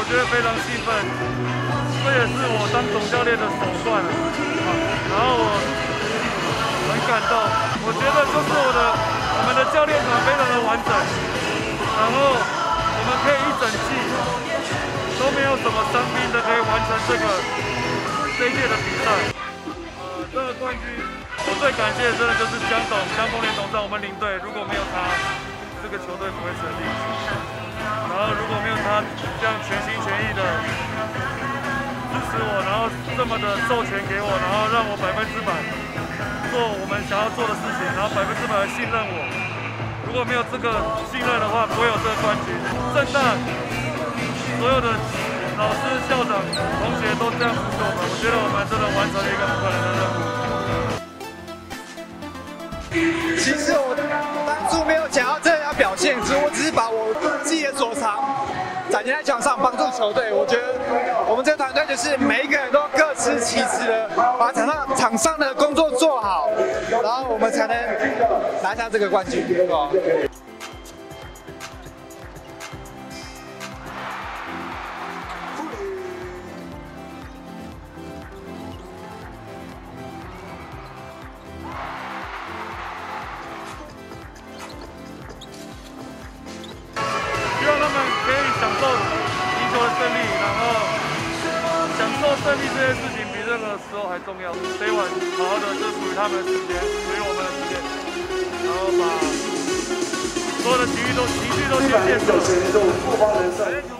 觉得非常兴奋，这也是我当总教练的手段了。然后我很感动，我觉得就是我们的教练团非常的完整，然后我们可以一整季都没有什么伤兵的可以完成这一届的比赛。这个冠军我最感谢的真的就是江丰年董事长，我们领队如果没有他，这个球队不会成立。然后如果没有他这样全心全意的支持我，然后这么的授权给我，然后让我100%做我们想要做的事情，然后100%的信任我。如果没有这个信任的话，不会有这个冠军。正大所有的老师、校长、同学都这样支持我们，我觉得我们真的完成了一个不可能的任务。 其实我当初没有想要这样表现，其实我只是把我自己的所长展现在场上，帮助球队。我觉得我们这个团队就是每一个人都各司其职的，把场上的工作做好，然后我们才能拿下这个冠军，对吧？胜利这件事情比任何时候还重要。这一晚好好的，就属于他们的时间，属于我们的时间，然后把所有的情绪都先建设。